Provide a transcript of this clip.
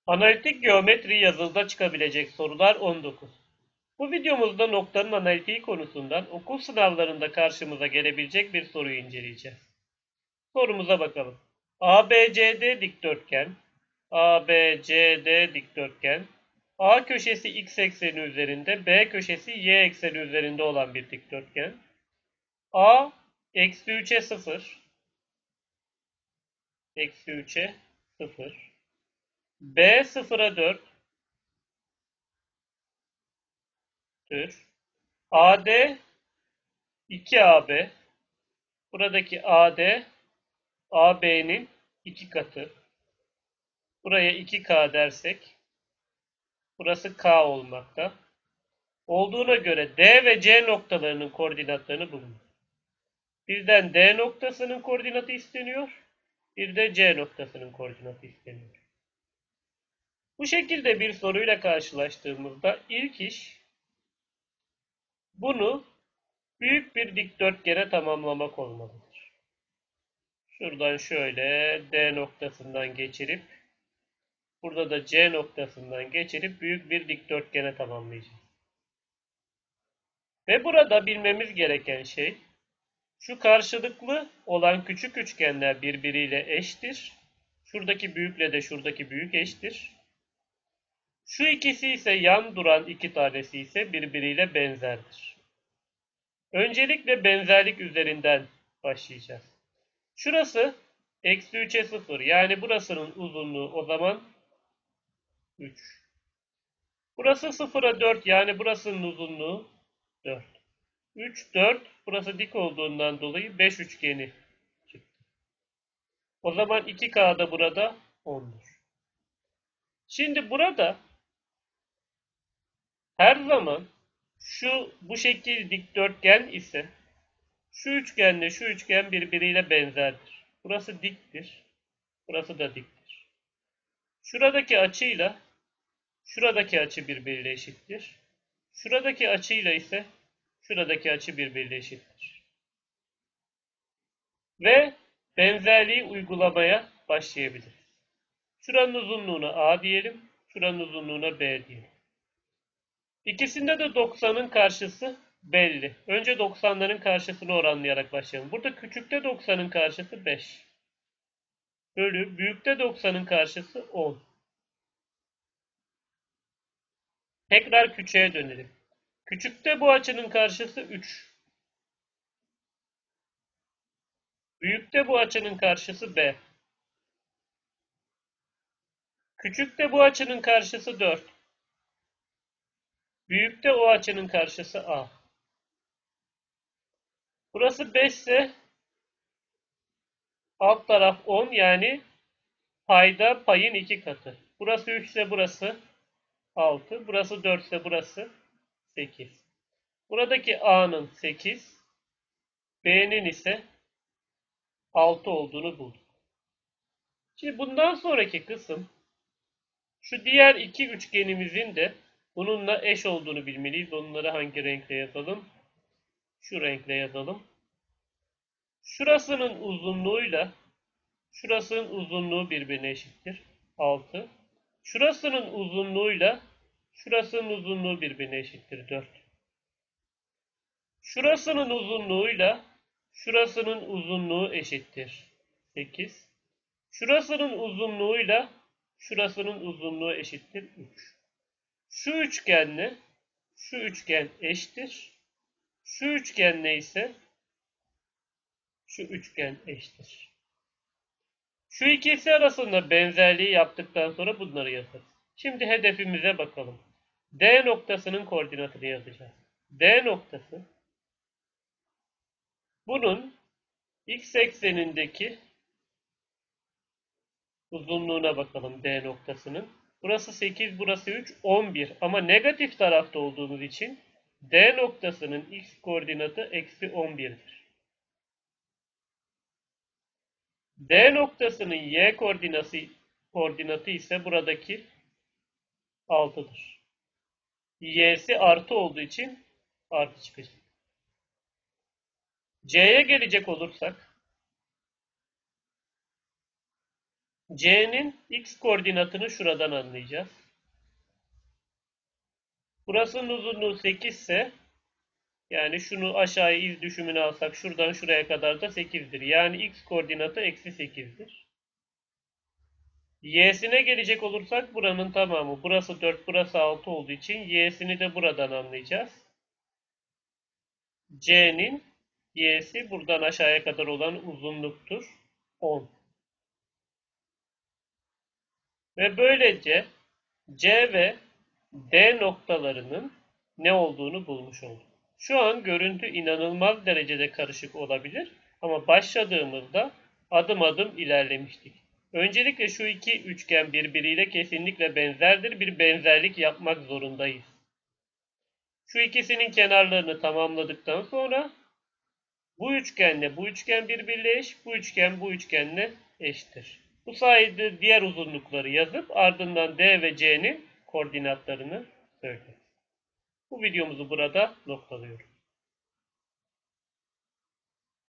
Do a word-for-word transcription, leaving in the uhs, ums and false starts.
Analitik geometri yazılıda çıkabilecek sorular on dokuz. Bu videomuzda noktanın analitiği konusundan okul sınavlarında karşımıza gelebilecek bir soruyu inceleyeceğiz. Sorumuza bakalım. A B C D dikdörtgen, A B C D dikdörtgen, A köşesi x ekseni üzerinde, B köşesi y ekseni üzerinde olan bir dikdörtgen. A eksi üçe sıfır, eksi üçe sıfır, B sıfıra dörttür. A D iki A B. Buradaki A D, A B'nin iki katı. Buraya iki K dersek, burası K olmakta. Olduğuna göre D ve C noktalarının koordinatlarını bulun. Bizden D noktasının koordinatı isteniyor. Bir de C noktasının koordinatı isteniyor. Bu şekilde bir soruyla karşılaştığımızda ilk iş bunu büyük bir dikdörtgene tamamlamak olmalıdır. Şuradan şöyle D noktasından geçirip burada da C noktasından geçirip büyük bir dikdörtgene tamamlayacağız. Ve burada bilmemiz gereken şey, şu karşılıklı olan küçük üçgenler birbiriyle eştir. Şuradaki büyükle de şuradaki büyük eştir. Şu ikisi ise yan duran iki tanesi ise birbiriyle benzerdir. Öncelikle benzerlik üzerinden başlayacağız. Şurası eksi üçe sıfır, yani burasının uzunluğu o zaman üç. Burası sıfıra dört, yani burasının uzunluğu dört. üç, dört, burası dik olduğundan dolayı beş üçgeni çıktı. O zaman iki K da burada ondur. Şimdi burada her zaman şu bu şekil dikdörtgen ise şu üçgenle şu üçgen birbiriyle benzerdir. Burası diktir. Burası da diktir. Şuradaki açıyla şuradaki açı birbiriyle eşittir. Şuradaki açıyla ise şuradaki açı birbiriyle eşittir. Ve benzerliği uygulamaya başlayabiliriz. Şuranın uzunluğuna A diyelim. Şuranın uzunluğuna B diyelim. İkisinde de doksanın karşısı belli. Önce doksanların karşısını oranlayarak başlayalım. Burada küçükte doksanın karşısı beş. Bölü büyükte doksanın karşısı on. Tekrar küçüğe dönelim. Küçükte bu açının karşısı üç. Büyükte bu açının karşısı B. Küçükte bu açının karşısı dört. Büyükte o açının karşısı A. Burası beş ise alt taraf on, yani payda payın iki katı. Burası üç ise burası altı. Burası dört ise burası sekiz. Buradaki A'nın sekiz, B'nin ise altı olduğunu bulduk. Şimdi bundan sonraki kısım, şu diğer iki üçgenimizin de bununla eş olduğunu bilmeliyiz. Onları hangi renkle yazalım? Şu renkle yazalım. Şurasının uzunluğuyla şurasının uzunluğu birbirine eşittir. altı. Şurasının uzunluğuyla şurasının uzunluğu birbirine eşittir. dört. Şurasının uzunluğuyla şurasının uzunluğu eşittir. sekiz. Şurasının uzunluğuyla şurasının uzunluğu eşittir. üç. Şu üçgenle şu üçgen eşittir. Şu üçgenle ise şu üçgen eşittir. Şu ikisi arasında benzerliği yaptıktan sonra bunları yazarız. Şimdi hedefimize bakalım. D noktasının koordinatını yazacağız. D noktası bunun x eksenindeki uzunluğuna bakalım D noktasının. Burası sekiz, burası üç, on bir. Ama negatif tarafta olduğumuz için D noktasının x koordinatı eksi on bir'dir. D noktasının y koordinatı, koordinatı ise buradaki altı'dır. Y'si artı olduğu için artı çıkacak. C'ye gelecek olursak, C'nin x koordinatını şuradan anlayacağız. Burasının uzunluğu sekiz ise yani şunu aşağıya iz düşümünü alsak şuradan şuraya kadar da sekizdir. Yani x koordinatı eksi sekizdir. Y'sine gelecek olursak buranın tamamı. Burası dört, burası altı olduğu için y'sini de buradan anlayacağız. C'nin y'si buradan aşağıya kadar olan uzunluktur. on. Ve böylece C ve D noktalarının ne olduğunu bulmuş olduk. Şu an görüntü inanılmaz derecede karışık olabilir ama başladığımızda adım adım ilerlemiştik. Öncelikle şu iki üçgen birbiriyle kesinlikle benzerdir. Bir benzerlik yapmak zorundayız. Şu ikisinin kenarlarını tamamladıktan sonra bu üçgenle bu üçgen birbiriyle eş, bu üçgen bu üçgenle eşittir. Bu sayede diğer uzunlukları yazıp ardından D ve C'nin koordinatlarını söyleriz. Bu videomuzu burada noktalıyoruz.